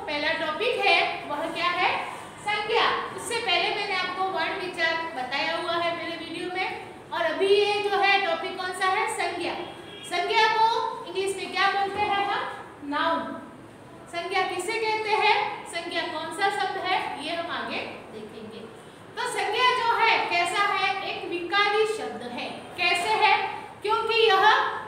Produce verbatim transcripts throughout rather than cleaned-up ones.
पहला टॉपिक है वह क्या है, संज्ञा। इससे पहले मैंने आपको वर्ण विचार बताया हुआ है मेरे वीडियो में, और अभी ये जो है टॉपिक कौन सा है, संज्ञा। संज्ञा को इंग्लिश में क्या बोलते हैं हम, नाउन। संज्ञा किसे कहते हैं, संज्ञा कौन सा शब्द है, ये हम आगे देखेंगे। तो संज्ञा जो है कैसा है, एक विकारी शब्द है। कैसे है, क्योंकि यह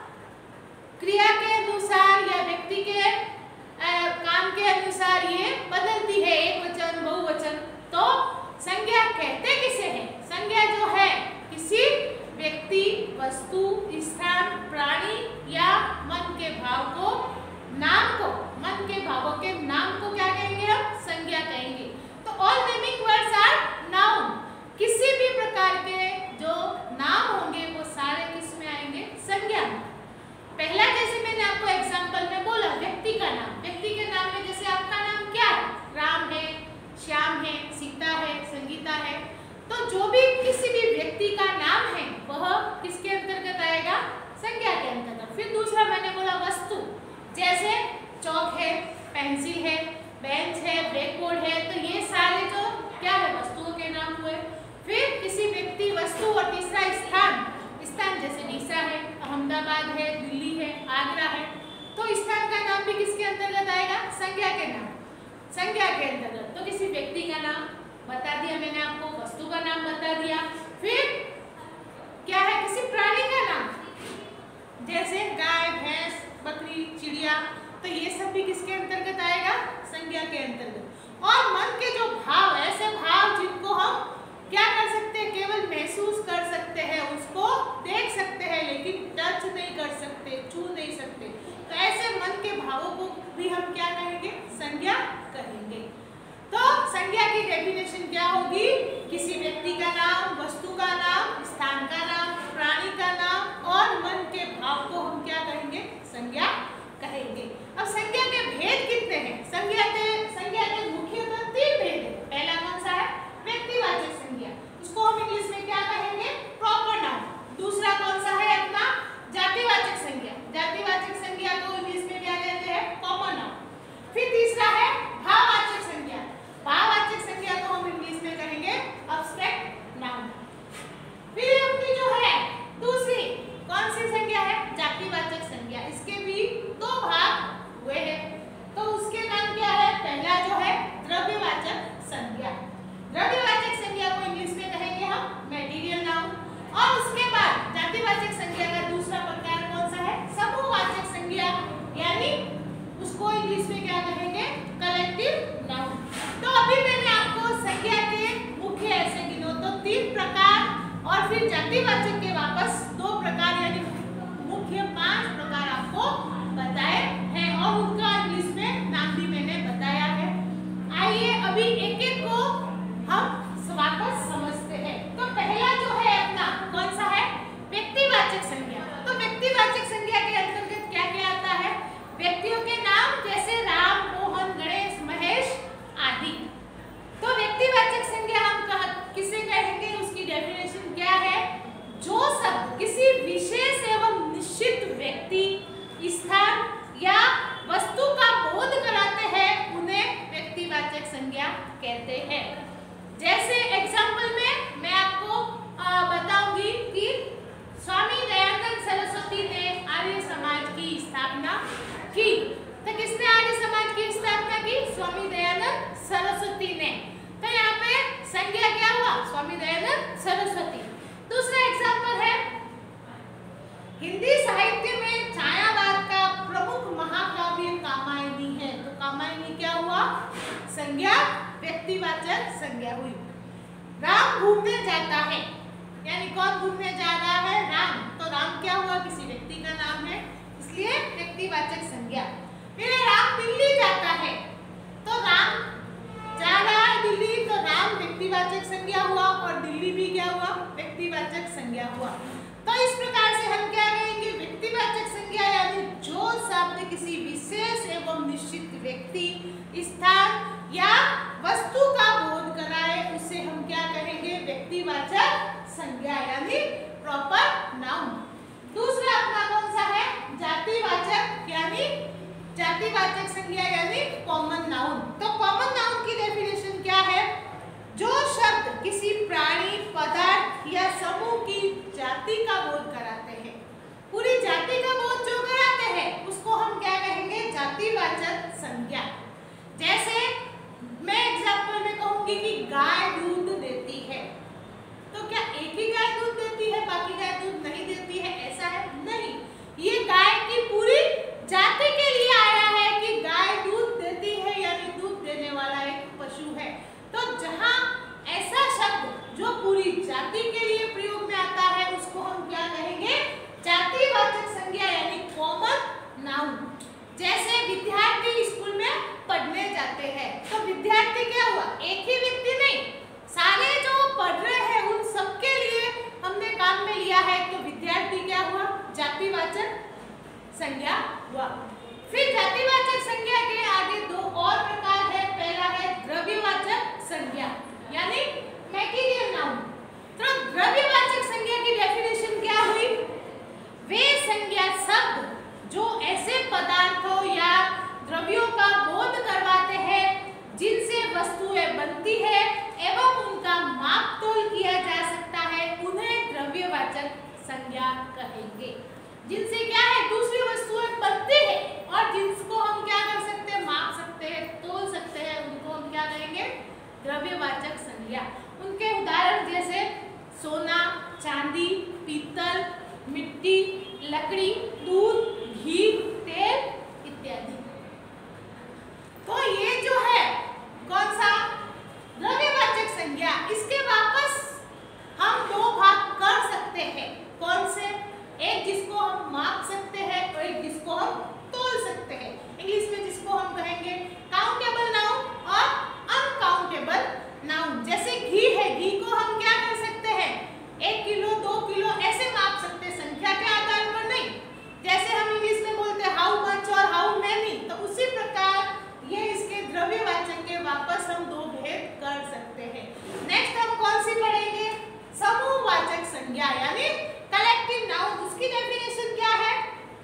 क्रिया के अनुसार या व्यक्ति के आ, काम के अनुसार ये बदलती है, एक वचन बहुवचन। तो संज्ञा कहते किसे है, संज्ञा जो है किसी व्यक्ति, वस्तु, स्थान, प्राणी या मन के भाव को, नाम को, मन के भावों के नाम को क्या कहेंगे हम, संज्ञा कहेंगे। तो all naming words are noun. किसी भी प्रकार के जो नाम होंगे वो सारे किस में आएंगे, संज्ञा में। पहला जैसे मैंने आपको एग्जांपल में बोला, व्यक्ति का नाम। व्यक्ति के नाम में जैसे आपका नाम क्या है, राम है, श्याम है, सीता है, संगीता है। तो जो भी किसी भी व्यक्ति का नाम है वह किसके अंतर्गत आएगा, संज्ञा के अंतर्गत। फिर दूसरा मैंने बोला वस्तु, जैसे चौक है, पेंसिल है, बेंच है, ब्लैक बोर्ड है। तो ये सारे जो क्या है, वस्तुओं के नाम हुए। फिर किसी व्यक्ति, वस्तु, और तीसरा स्थान। स्थान जैसे डीसा है, अहमदाबाद है, दिल्ली है, आगरा है। तो स्थान का नाम भी किसके अंतर्गत आएगा, संज्ञा के नाम, संज्ञा के अंतर्गत। तो किसी व्यक्ति का नाम बता दिया मैंने आपको, वस्तु का नाम बता दिया। फिर क्या है, किसी प्राणी का नाम, जैसे गाय, भैंस, बकरी, चिड़िया। तो ये सब भी किसके अंतर्गत आएगा, संज्ञा के अंतर्गत। और मन के जो भाव, ऐसे भाव जिनको हम क्या कर सकते हैं, केवल महसूस कर सकते हैं, उसको देख सकते हैं लेकिन टच नहीं कर सकते, छू नहीं सकते। तो ऐसे मन के भावों को भी हम क्या कहेंगे, संज्ञा कहेंगे। तो संज्ञा की डेफिनेशन क्या होगी, किसी व्यक्ति का नाम, वस्तु का नाम, स्थान का नाम, प्राणी का नाम और मन के भाव को हम क्या कहेंगे, संज्ञा कहेंगे। अब संज्ञा के भेद कितने हैं, संज्ञा के संज्ञा के मुख्यतः तीन भेद है। पहला कौन सा है, व्यक्तिवाचक संज्ञा, उसको हम इंग्लिश में क्या कहेंगे, प्रॉपर नाउन। दूसरा कौन सा है अपना, जातिवाचक संज्ञा। जातिवाचक संज्ञा को इंग्लिश में क्या कहते हैं, कॉमन नाउन। फिर तीसरा है भाववाचक संज्ञा। भाववाचक संज्ञा को हम इंग्लिश में कहेंगे एब्स्ट्रैक्ट नाउन। फिर अपनी जो है दूसरी कौन सी संज्ञा है, जातिवाचक संज्ञा। इसके भी दो भाग हुए हैं। तो उसके नाम क्या है, पहला जो है द्रव्यवाचक संज्ञा। द्रव्यवाचक संज्ञा को इंग्लिश में कहेंगे हम मटेरियल नाउन। और उसके बाद जातिवाचक संज्ञा का दूसरा प्रकार कौन सा है, समूहवाचक संज्ञा, यानी उसको इंग्लिश में क्या कहेंगे, कलेक्टिव नाउन। तो अभी मैंने आपको संज्ञा के मुख्य ऐसे गिनो तो तीन प्रकार, और फिर जातिवाचक के वापस दो प्रकार, यानी मुख्य पांच प्रकार आपको बताए हैं, और उनका इंग्लिश में नाम भी मैंने बताया है। आइए अभी एक एक को हम वापस समझते हैं। तो पहला जो है अपना कौन सा है, व्यक्तिवाचक संज्ञा। तो व्यक्तिवाचक संज्ञा के अंतर्गत क्या क्या आता है, व्यक्तियों के नाम जैसे राम, मोहन, गणेश, महेश आदि। तो व्यक्तिवाचक संज्ञा हम कह, किसे कहेंगे, उसकी डेफिनेशन क्या है, जो सब किसी विशेष एवं निश्चित व्यक्ति, स्थान या वस्तु का बोध कराते हैं उन्हें व्यक्तिवाचक संज्ञा कहते हैं। जैसे एग्जाम्पल में मैं आपको आ, बताऊंगी कि स्वामी दयानंद सरस्वती ने आर्य समाज की स्थापना की। तो किसने आर्य समाज की स्थापना की, स्वामी दयानंद सरस्वती ने। तो यहाँ पे संज्ञा क्या हुआ, स्वामी दयानंद सरस्वती। दूसरा एग्जाम्पल है, हिंदी साहित्य में छायावाद का प्रमुख महाकाव्य कामायनी है। तो कामायनी क्या हुआ, संज्ञा व्यक्तिवाचक संज्ञा हुई। राम घूमने जाता है, यानी कौन घूमने जा रहा है, राम। तो राम क्या हुआ, किसी व्यक्ति का नाम है, इसलिए व्यक्तिवाचक संज्ञा। फिर राम दिल्ली जाता है, तो राम जा रहा है दिल्ली, तो राम व्यक्तिवाचक संज्ञा हुआ, और दिल्ली भी क्या हुआ, व्यक्तिवाचक संज्ञा हुआ। तो इस प्रकार से हम क्या कहेंगे, व्यक्तिवाचक संज्ञा यानी जो शब्द किसी विशेष एवं निश्चित व्यक्ति, स्थान या वस्तु का बोध कराए उसे हम क्या कहेंगे, व्यक्तिवाचक संज्ञा यानी प्रॉपर नाउन। दूसरा अपना कौन सा है, जातिवाचक, यानी जातिवाचक संज्ञा यानी कॉमन नाउन। तो कॉमन नाउन की डेफिनेशन क्या है? जो शब्द किसी प्राणी, पदार्थ या समूह की जाति का बोध कराते हैं, पूरी जाति का बोध जो कराते हैं उसको हम क्या कहेंगे? जातिवाचक संज्ञा। जैसे मैं एग्जांपल में कहूंगी कि गाय दूध देती है, तो क्या एक ही गाय दूध देती है, बाकी गाय दूध नहीं देती है? ऐसा है नहीं, ये गाय की पूरी जाति के लिए आया है कि गाय दूध देती है यानी दूध देने वाला एक पशु है। तो जहां ऐसा शब्द जो पूरी जाति के लिए प्रयोग में आता है उसको हम क्या कहेंगे? जातिवाचक संज्ञा यानी कॉमन नाउन। जैसे विद्यार्थी स्कूल में पढ़ने जाते हैं, तो विद्यार्थी क्या हुआ? एक ही व्यक्ति नहीं, सारे जो पढ़ रहे हैं उन सबके लिए हमने काम में लिया है, तो विद्यार्थी क्या हुआ? जातिवाचक संज्ञा हुआ। फिर जातिवाचक संज्ञा के आगे दो और प्रकार है। पहला है द्रव्यवाचक संज्ञा यानी मैटेरियल नाउन। तो द्रव्यवाचक संज्ञा की डेफिनेशन क्या हुई? वे संज्ञा शब्द जो ऐसे पदार्थों या द्रव्यों का बोध करवाते हैं जिनसे वस्तुएं बनती है एवं उनका माप तोल किया जा सकता है, उन्हें द्रव्यवाचक संज्ञा कहेंगे। जिनसे क्या है? दूसरी वस्तुएं बनती है और जिसको हम क्या कर सकते हैं? माप सकते हैं, तोल सकते हैं, उनको हम क्या कहेंगे? द्रव्यवाचक संज्ञा। उनके उदाहरण जैसे सोना, चांदी, पीतल, मिट्टी, लकड़ी, दूध, घी, तेल इत्यादि। तो ये जो है कौन सा? द्रव्यवाचक संज्ञा। इसके वापस हम दो भाग कर सकते हैं। कौन से? एक जिसको हम माप सकते हैं और एक जिसको हम तोल सकते हैं। इंग्लिश में जिसको हम कहेंगे काउंटेबल नाउन और अनकाउंटेबल नाउन। जैसे घी है, घी को हम क्या कर सकते हैं? एक किलो, दो किलो ऐसे माप सकते हैं, संख्या के आधार पर नहीं। जैसे हम इंग्लिश में बोलते हैं हाउ मच और हाउ मेनी, तो उसी प्रकार ये इसके द्रव्यवाचक के वापस हम दो भेद कर सकते हैं। नेक्स्ट हम कौन सी पढ़ेंगे? समूहवाचक संज्ञा यानी कलेक्टिव नाउन। उसकी डेफिनेशन क्या है?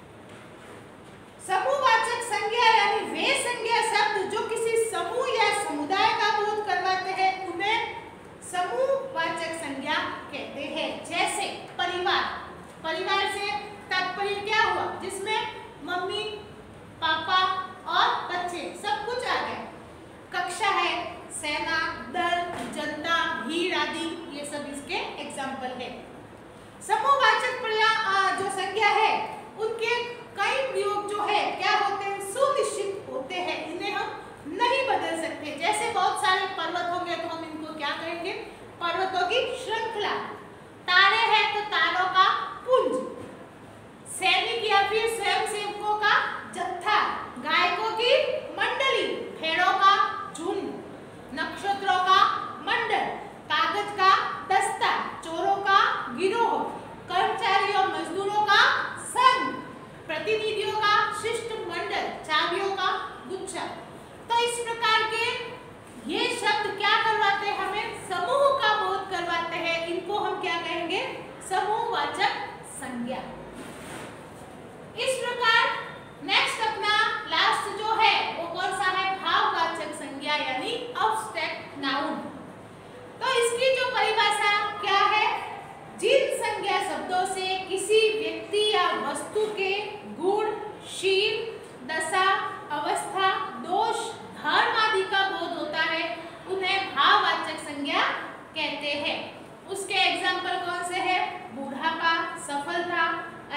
समूहवाचक संज्ञा यानी वे संज्ञा शब्द जो किसी समूह या समुदाय का बोध करवाते हैं, उन्हें समूहवाचक संज्ञा कहते हैं। जैसे परिवार, परिवार से तात्पर्य क्या हुआ? जिसमें मम्मी, पापा और बच्चे सब कुछ आ गए। कक्षा है, सेना, दल, जनता, भीड़ आदि, ये सब इसके एग्जाम्पल है। समूहवाचक जो संज्ञा है उनके कई प्रयोग जो है क्या होते हैं? सुनिश्चित होते हैं, इन्हें हम नहीं बदल सकते। जैसे बहुत सारे पर्वत होंगे तो हम इनको क्या कहेंगे? पर्वतों की श्रृंखला। तारे हैं तो तारों का पुंज। सैनिक या फिर स्वयंसेवकों का जत्था। गायकों की मंडली, भेड़ों का झुंड, नक्षत्रों का मंडल, कागज का दस्ता, चोरों का गिरोह, कर्मचारियों मजदूरों का संघ, प्रतिनिधियों का शिष्टमंडल, चाबियों का गुच्छा। तो इस प्रकार के ये शब्द क्या करवाते हैं? हमें समूह का बोध करवाते हैं। इनको हम क्या कहेंगे? समूहवाचक संज्ञा। इस प्रकार नेक्स्ट अपना लास्ट जो है वो कौन सा है? भाववाचक संज्ञा यानी अब्स्ट्रैक्ट नाउन। तो इसकी जो परिभाषा क्या है? जिन संज्ञा शब्दों से किसी व्यक्ति या वस्तु के गुण, शील, दशा, अवस्था, दोष, धर्म आदि का बोध होता है, उन्हें भाववाचक संज्ञा कहते हैं। उसके एग्जाम्पल कौन से हैं? बुढ़ापा, सफलता,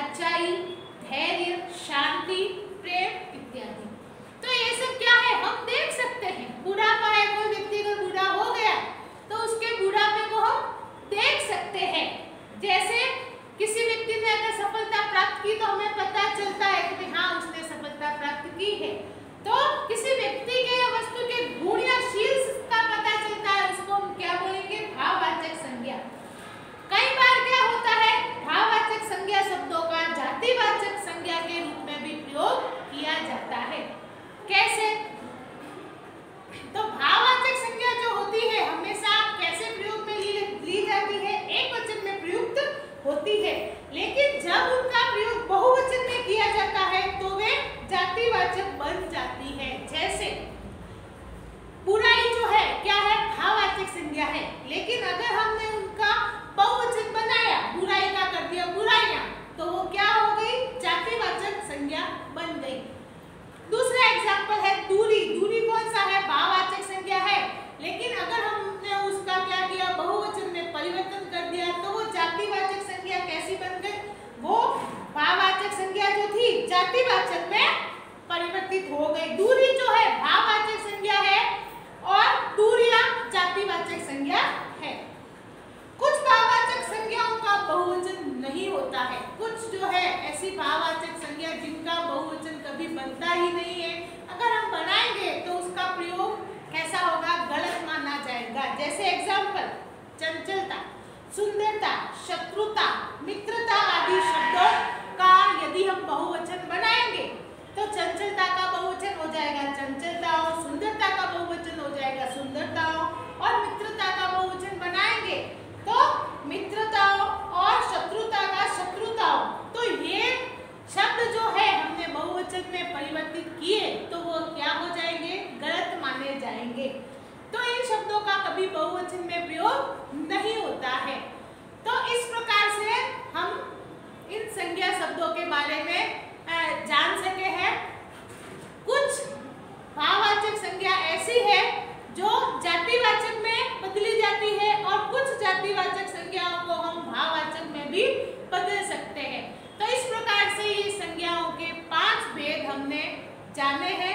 जाने हैं